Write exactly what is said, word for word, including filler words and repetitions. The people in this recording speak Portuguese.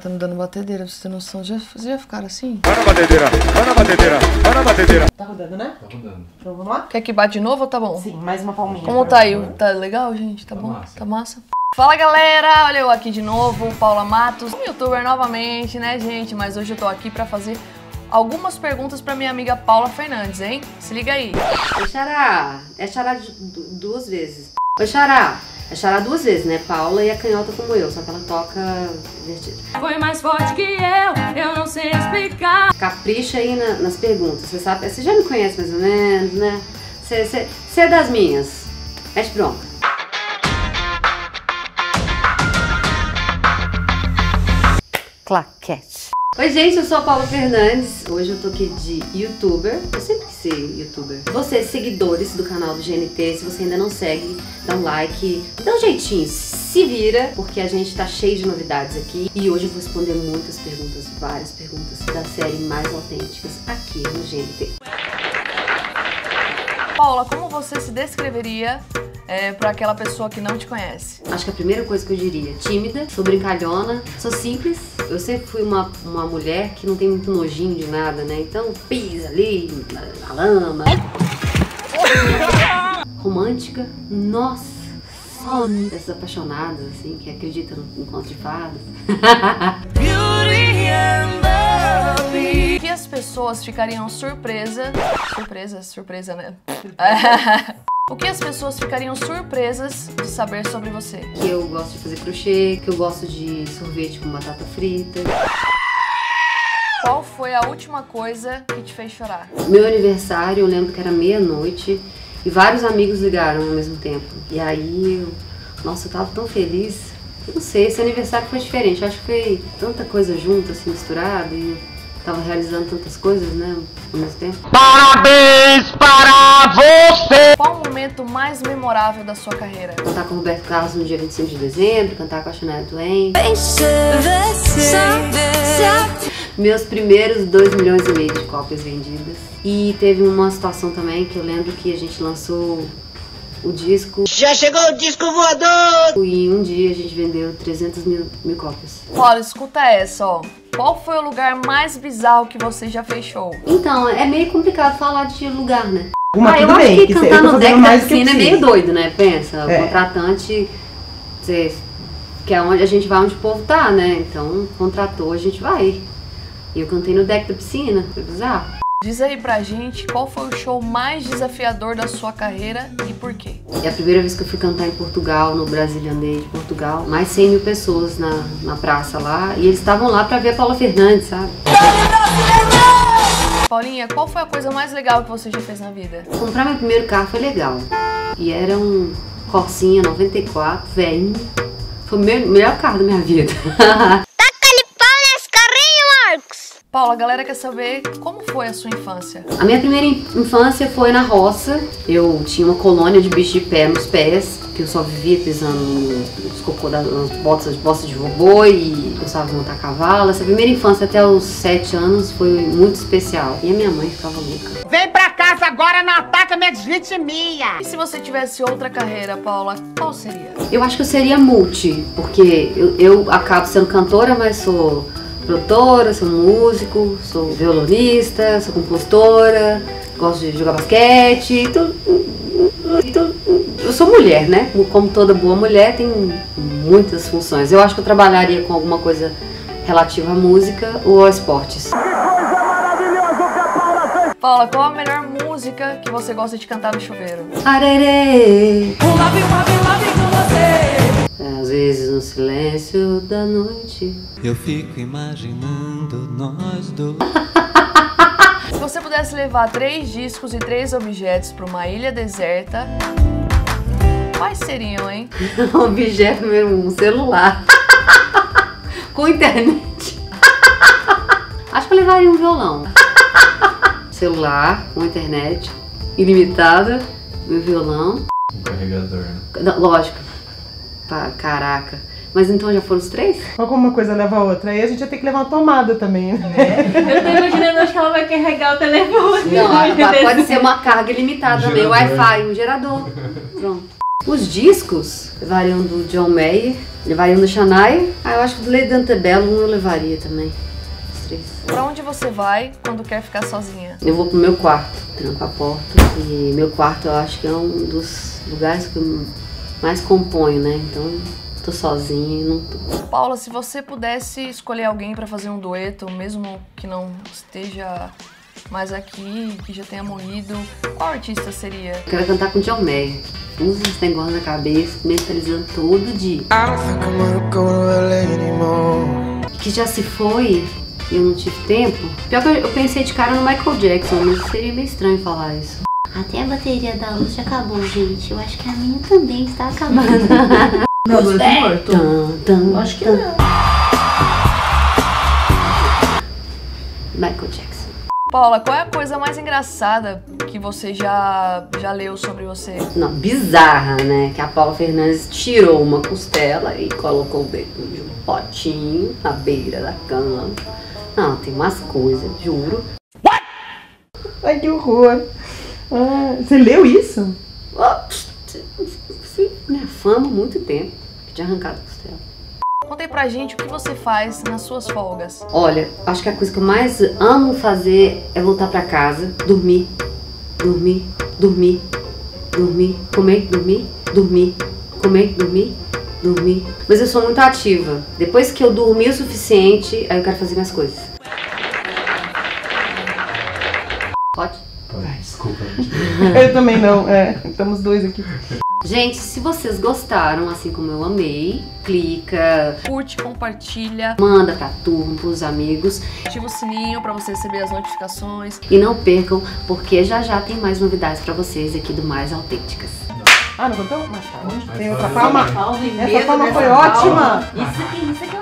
tá me dando batedeira, pra você ter noção. Já, vocês já ficaram assim? Vai na batedeira, vai na batedeira, vai na batedeira. Tá rodando, né? Tá rodando. Então vamos lá? Quer que bate de novo ou tá bom? Sim, mais uma palminha. Como tá aí? Tá legal, gente? Tá, Tá bom? massa. Tá massa? Fala, galera! Olha eu aqui de novo, Paula Matos, youtuber novamente, né, gente? Mas hoje eu tô aqui pra fazer algumas perguntas pra minha amiga Paula Fernandes, hein? Se liga aí. Oi, Xará. É Xará de- du- duas vezes. Oi, Xará. É Xará duas vezes, né? Paula e a canhota como eu, só que ela toca invertida. Foi mais forte que eu, eu não sei explicar. Capricha aí na- nas perguntas, você sabe? Você já me conhece mais ou menos, né? Você, você, você é das minhas. Mete bronca. Claquete. Oi, gente, eu sou a Paula Fernandes. Hoje eu tô aqui de youtuber. Eu sempre quis ser youtuber. Vocês, seguidores do canal do G N T, se você ainda não segue, dá um like, dá um jeitinho, se vira, porque a gente tá cheio de novidades aqui. E hoje eu vou responder muitas perguntas, várias perguntas da série Mais Autênticas aqui no G N T. Paula, como você se descreveria é, pra aquela pessoa que não te conhece? Acho que a primeira coisa que eu diria, tímida, sou brincalhona, sou simples. Eu sempre fui uma, uma mulher que não tem muito nojinho de nada, né? Então pisa ali, na, na lama. Romântica, nossa, só dessas apaixonadas, assim, que acreditam no encontro de fadas. O que as pessoas ficariam surpresa... Surpresa? Surpresa, né? O que as pessoas ficariam surpresas de saber sobre você? Que eu gosto de fazer crochê, que eu gosto de sorvete com batata frita. Qual foi a última coisa que te fez chorar? Meu aniversário, eu lembro que era meia-noite e vários amigos ligaram ao mesmo tempo. E aí, eu, nossa, eu tava tão feliz. Eu não sei, esse aniversário foi diferente. Eu acho que foi tanta coisa junto, assim, misturada. E eu tava realizando tantas coisas, né, ao mesmo tempo. Parabéns para você! Qual o momento mais memorável da sua carreira? Cantar com o Roberto Carlos no dia vinte e cinco de dezembro, cantar com a Shania Twain. Meus primeiros dois milhões e meio de cópias vendidas. E teve uma situação também que eu lembro que a gente lançou o disco. Já chegou o disco voador! E em um dia a gente vendeu trezentas mil, mil cópias. Paula, escuta essa, ó. Qual foi o lugar mais bizarro que você já fez show? Então, é meio complicado falar de lugar, né? Uma, ah, eu tudo acho bem, que que cantar eu tô no deck fazendo da mais do que eu piscina é meio preciso. doido, né? Pensa, É. o contratante, você, que é onde a gente vai, onde o povo tá, né? Então, contratou, a gente vai. E eu cantei no deck da piscina, foi bizarro. Diz aí pra gente qual foi o show mais desafiador da sua carreira e por quê? É a primeira vez que eu fui cantar em Portugal, no Brazilian Day de Portugal. Mais cem mil pessoas na, na praça lá. E eles estavam lá pra ver a Paula Fernandes, sabe? Paulinha, qual foi a coisa mais legal que você já fez na vida? Comprar meu primeiro carro foi legal. E era um Corsinha noventa e quatro, velhinho. Foi o meu- melhor carro da minha vida. Paula, a galera quer saber como foi a sua infância. A minha primeira infância foi na roça. Eu tinha uma colônia de bicho de pé nos pés, que eu só vivia pisando nos cocô das nas botas, botas de vovô e gostava de montar a cavalo. Essa primeira infância até os sete anos foi muito especial. E a minha mãe ficava louca. Vem pra casa agora, não ataca minha deslitimia! E se você tivesse outra carreira, Paula, qual seria? Eu acho que eu seria multi, porque eu, eu acabo sendo cantora, mas sou produtora, sou músico, sou violonista, sou compositora, gosto de jogar basquete, tudo, tudo. Eu sou mulher, né? Como toda boa mulher, tem muitas funções. Eu acho que eu trabalharia com alguma coisa relativa à música ou a esportes. Paula, qual a melhor música que você gosta de cantar no chuveiro? Arerê. Um love, um love, um love com você. Às vezes no silêncio da noite. Eu fico imaginando nós dois. Se você pudesse levar três discos e três objetos para uma ilha deserta, quais seriam, hein? Objeto número um, celular. Com internet. Acho que eu levaria um violão. Celular, com internet, ilimitada, meu violão. Um carregador, né? Não, lógico. Pá, caraca. Mas então já foram os três? Qual como uma coisa leva a outra? Aí a gente vai ter que levar uma tomada também, né? Eu tô imaginando acho que ela vai carregar o telefone. Não, pode ser uma carga ilimitada também, Gerador. Wi-Fi, um gerador. Pronto. Os discos levariam do John Mayer, levariam do Shania. Ah, eu acho que do Lady Antebellum eu levaria também. Os três. Pra onde você vai quando quer ficar sozinha? Eu vou pro meu quarto, tranco a porta. E meu quarto eu acho que é um dos lugares que eu mais componho, né? Então, tô sozinha e não tô. Paula, se você pudesse escolher alguém pra fazer um dueto, mesmo que não esteja mais aqui, que já tenha morrido, qual artista seria? Eu quero cantar com o John Mayer. Usa esse negócio na cabeça, mentalizando todo dia. Que já se foi e eu não tive tempo. Pior que eu pensei de cara no Michael Jackson, mas seria meio estranho falar isso. Até a bateria da luz já acabou, gente. Eu acho que a minha também está acabando. Não, Luz é morto. Tum, tum, Acho que tum. não. Michael Jackson. Paula, qual é a coisa mais engraçada que você já, já leu sobre você? Não, bizarra, né? Que a Paula Fernandes tirou uma costela e colocou dentro de um potinho na beira da cama. Não, tem umas coisas, juro. Ai, que horror. Ah, você leu isso? Fui minha fama há muito tempo de arrancar a costela. Conta aí pra gente o que você faz nas suas folgas. Olha, acho que a coisa que eu mais amo fazer é voltar pra casa, dormir, dormir, dormir, dormir, comer, dormir, dormir, comer, dormir, dormir. Mas eu sou muito ativa. Depois que eu dormir o suficiente, aí eu quero fazer minhas coisas. Pode? Ai, desculpa. Eu também não, é. Estamos dois aqui. Gente, se vocês gostaram, assim como eu amei, clica, Curte, compartilha, manda pra turma, pros amigos. ativa o sininho pra você receber as notificações. E não percam, porque já já tem mais novidades pra vocês aqui do Mais Autênticas. Ah, não contou? Mas tá. Tem outra palma? Essa palma foi ótima. Isso aqui, isso aqui.